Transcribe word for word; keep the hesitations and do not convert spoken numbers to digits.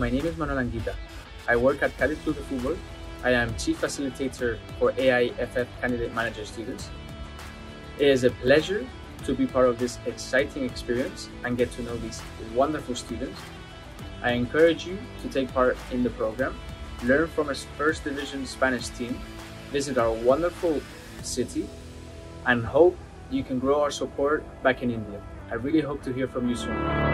my name is Manuel Anguita. I work at Cádiz Club de Fútbol. I am Chief Facilitator for A I F F Candidate Manager students. It is a pleasure to be part of this exciting experience and get to know these wonderful students. I encourage you to take part in the program, learn from a First Division Spanish team, visit our wonderful city, and hope you can grow our support back in India. I really hope to hear from you soon.